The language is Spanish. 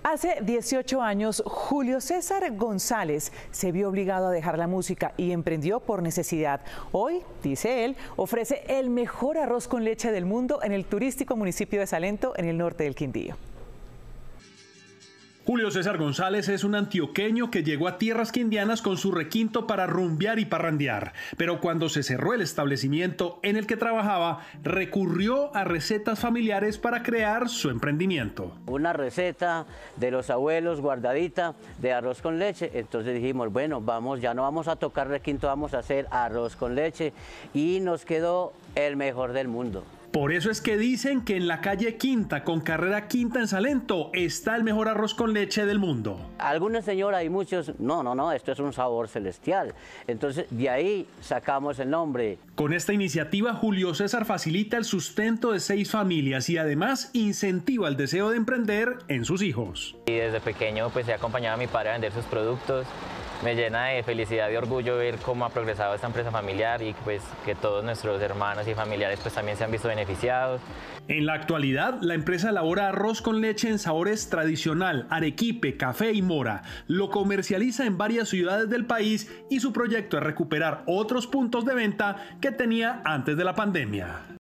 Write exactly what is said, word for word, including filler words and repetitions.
Hace dieciocho años, Julio César González se vio obligado a dejar la música y emprendió por necesidad. Hoy, dice él, ofrece el mejor arroz con leche del mundo en el turístico municipio de Salento, en el norte del Quindío. Julio César González es un antioqueño que llegó a tierras quindianas con su requinto para rumbear y parrandear. Pero cuando se cerró el establecimiento en el que trabajaba, recurrió a recetas familiares para crear su emprendimiento. Una receta de los abuelos guardadita de arroz con leche. Entonces dijimos, bueno, vamos, ya no vamos a tocar requinto, vamos a hacer arroz con leche. Y nos quedó el mejor del mundo. Por eso es que dicen que en la calle Quinta, con carrera Quinta en Salento, está el mejor arroz con leche del mundo. Algunas señoras y muchos, no, no, no, esto es un sabor celestial. Entonces, de ahí sacamos el nombre. Con esta iniciativa, Julio César facilita el sustento de seis familias y además incentiva el deseo de emprender en sus hijos. Y desde pequeño pues he acompañado a mi padre a vender sus productos. Me llena de felicidad y orgullo ver cómo ha progresado esta empresa familiar y pues que todos nuestros hermanos y familiares pues también se han visto beneficiados. En la actualidad, la empresa elabora arroz con leche en sabores tradicional, arequipe, café y mora. Lo comercializa en varias ciudades del país y su proyecto es recuperar otros puntos de venta que tenía antes de la pandemia.